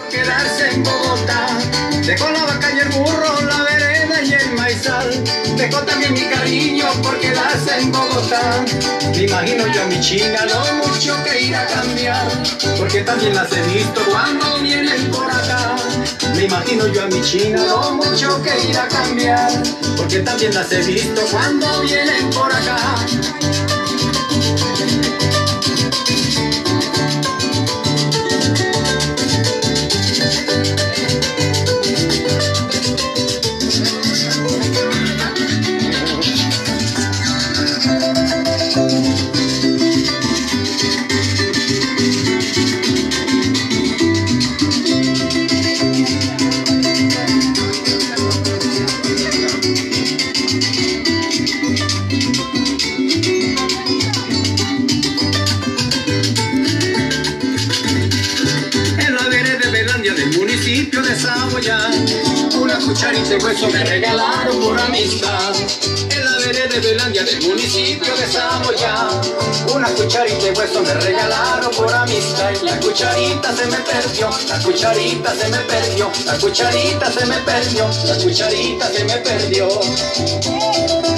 quedarse en Bogotá. Dejó la vaca y el burro, la vereda y el maizal. Dejó también mi cariño por quedarse en Bogotá. Me imagino yo a mi China lo mucho que irá a cambiar, porque también las he visto cuando vienen por acá. Me imagino yo a mi China lo mucho que irá a cambiar, porque también las he visto cuando vienen por acá. Del municipio de Saboya, una cucharita de hueso me regalaron por amistad. En la vereda de Belandia del municipio de Saboya, una cucharita de hueso me regalaron por amistad. Y la cucharita se me perdió, la cucharita se me perdió, la cucharita se me perdió, la cucharita se me perdió.